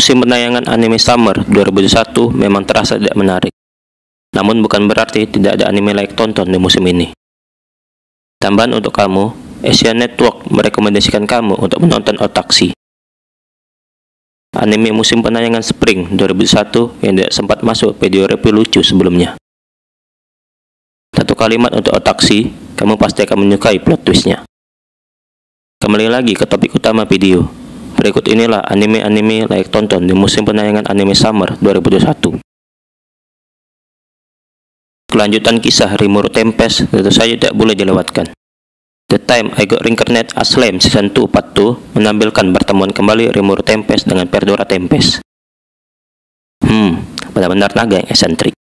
Musim penayangan anime Summer 2021 memang terasa tidak menarik. Namun bukan berarti tidak ada anime layak tonton di musim ini. Tambahan untuk kamu, Asian Network merekomendasikan kamu untuk menonton Otaksi, anime musim penayangan Spring 2001 yang tidak sempat masuk video review lucu sebelumnya. Satu kalimat untuk Otaksi, kamu pasti akan menyukai plot twistnya. Kembali lagi ke topik utama video. Berikut inilah anime-anime layak tonton di musim penayangan anime Summer 2021. Kelanjutan kisah Rimuru Tempest tentu saja tidak boleh dilewatkan. The Time I Got Reincarnated as Slime Season 2 Part 2 menampilkan pertemuan kembali Rimuru Tempest dengan Fedora Tempest. Benar-benar naga yang eksentrik.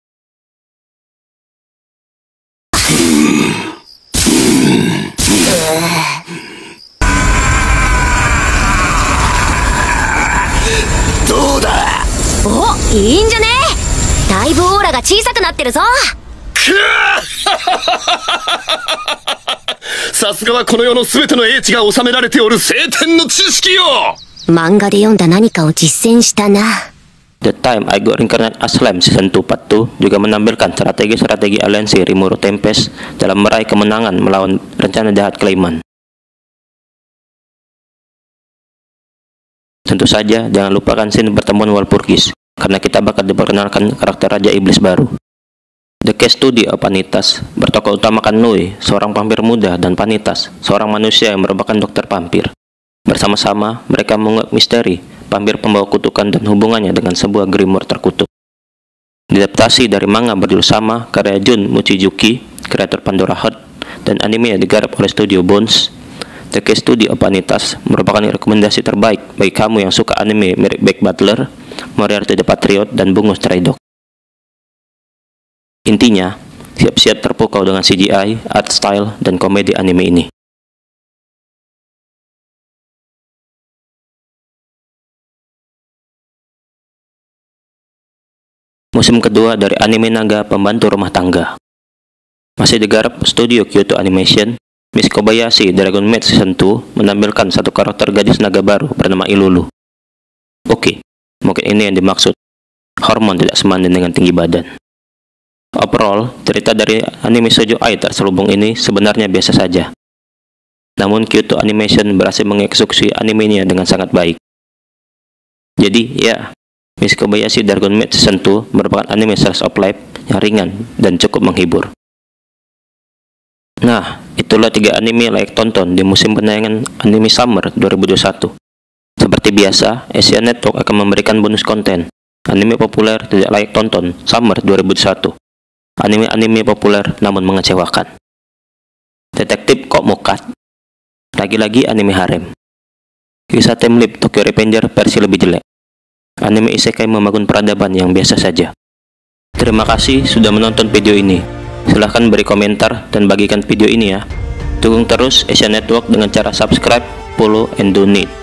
Oh, いいんじゃね？だいぶオーラが小さくなってるぞ。 さすがはこの世の全ての英知が収められておる聖典の知識よ。 漫画で読んだ何かを実践したな。 The Time I Got Reincarnated as Slime Season 2 Part 2 juga menampilkan strategi-strategi aliansi Rimuru Tempest dalam meraih kemenangan melawan rencana jahat Clayman. Tentu saja jangan lupakan scene pertemuan Walpurgis, karena kita bakal diperkenalkan karakter Raja Iblis baru. The Case Study of Vanitas bertokoh utamakan Nui, seorang vampir muda, dan Vanitas, seorang manusia yang merupakan dokter vampir. Bersama-sama, mereka mengungkap misteri vampir pembawa kutukan dan hubungannya dengan sebuah grimoire terkutuk. Diadaptasi dari manga berjudul sama karya Jun Mochizuki, kreator Pandora Heart, dan anime yang digarap oleh studio Bones. The Case Study of Vanitas merupakan rekomendasi terbaik bagi kamu yang suka anime mirip Back Butler, Moriarty the Patriot, dan Bungo Stray Dog. Intinya, siap-siap terpukau dengan CGI, art style, dan komedi anime ini. Musim kedua dari anime naga pembantu rumah tangga. Masih digarap studio Kyoto Animation, Miss Kobayashi Dragon Maid Season 2 menampilkan satu karakter gadis naga baru bernama Ilulu. Oke, mungkin ini yang dimaksud. Hormon tidak semanding dengan tinggi badan. Overall, cerita dari anime Shoujo Ai terselubung ini sebenarnya biasa saja. Namun Kyoto Animation berhasil mengeksekusi animenya dengan sangat baik. Jadi, ya, Miss Kobayashi Dragon Maid Season 2 merupakan anime slice of life yang ringan dan cukup menghibur. Nah, itulah 3 anime layak tonton di musim penayangan anime Summer 2021. Seperti biasa, Asian Network akan memberikan bonus konten. Anime populer tidak layak tonton Summer 2021. Anime-anime populer namun mengecewakan. Detektif Kok Mukat. Lagi-lagi anime harem. Kisah Time Leap Tokyo Revenger versi lebih jelek. Anime isekai membangun peradaban yang biasa saja. Terima kasih sudah menonton video ini. Silahkan beri komentar dan bagikan video ini ya. Dukung terus Asian Network dengan cara subscribe, follow, and donate.